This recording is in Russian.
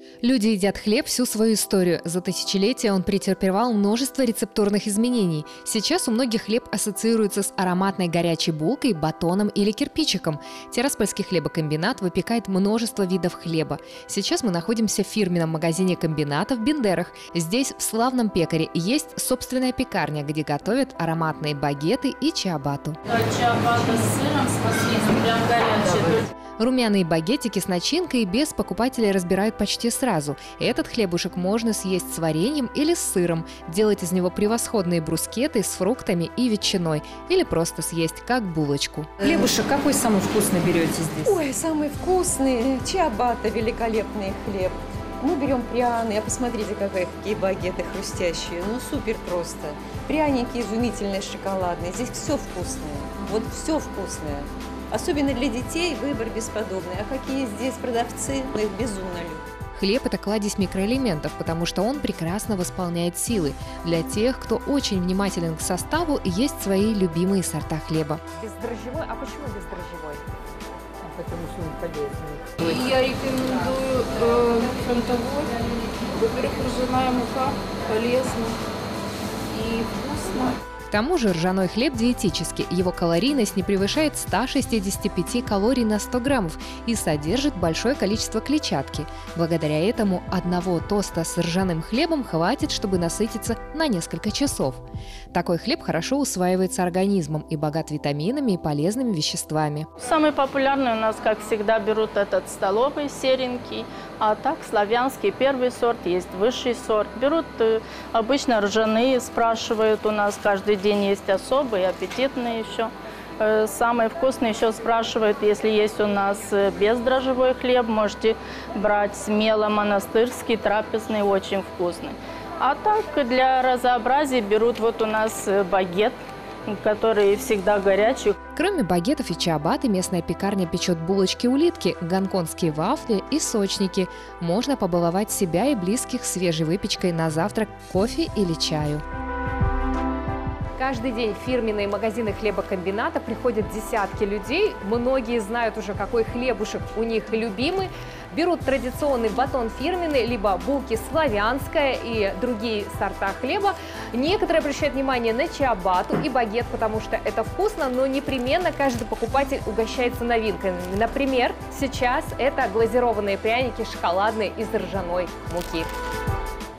Люди едят хлеб всю свою историю. За тысячелетия он претерпевал множество рецептурных изменений. Сейчас у многих хлеб ассоциируется с ароматной горячей булкой, батоном или кирпичиком. Тираспольский хлебокомбинат выпекает множество видов хлеба. Сейчас мы находимся в фирменном магазине комбината в Бендерах. Здесь, в славном пекаре, есть собственная пекарня, где готовят ароматные багеты и чиабатту. Чиабатта с сыром, с маслином, прям горячий. Румяные багетики с начинкой без покупателей разбирают почти сразу. Этот хлебушек можно съесть с вареньем или с сыром, делать из него превосходные брускеты с фруктами и ветчиной, или просто съесть как булочку. Хлебушек какой самый вкусный берете здесь? Ой, самый вкусный. Чиабатта, великолепный хлеб. Мы берем пряные, а посмотрите, какие багеты хрустящие. Ну, супер просто. Пряники изумительные, шоколадные. Здесь все вкусное. Вот все вкусное. Особенно для детей выбор бесподобный. А какие здесь продавцы, мы их безумно любим. Хлеб – это кладезь микроэлементов, потому что он прекрасно восполняет силы. Для тех, кто очень внимателен к составу, есть свои любимые сорта хлеба. Бездрожжевой? А почему бездрожжевой? Потому что он полезный. Я рекомендую фронтовой. Во-первых, ржаная мука, полезно и вкусно. К тому же ржаной хлеб диетический, его калорийность не превышает 165 калорий на 100 граммов и содержит большое количество клетчатки. Благодаря этому одного тоста с ржаным хлебом хватит, чтобы насытиться на несколько часов. Такой хлеб хорошо усваивается организмом и богат витаминами и полезными веществами. Самый популярный у нас, как всегда, берут этот столовый, серенький, а так славянский первый сорт, есть высший сорт. Берут обычно ржаные, спрашивают у нас каждый день, есть особые, аппетитные еще. Самый вкусный еще спрашивают, если есть у нас бездрожжевой хлеб, можете брать смело монастырский, трапезный, очень вкусный. А так для разнообразия берут вот у нас багет, который всегда горячий. Кроме багетов и чиабатты, местная пекарня печет булочки-улитки, гонконгские вафли и сочники. Можно побаловать себя и близких свежей выпечкой на завтрак, кофе или чаю. Каждый день в фирменные магазины хлебокомбината приходят десятки людей. Многие знают уже, какой хлебушек у них любимый. Берут традиционный батон фирменный, либо булки славянская и другие сорта хлеба. Некоторые обращают внимание на чиабатту и багет, потому что это вкусно, но непременно каждый покупатель угощается новинками. Например, сейчас это глазированные пряники шоколадные из ржаной муки.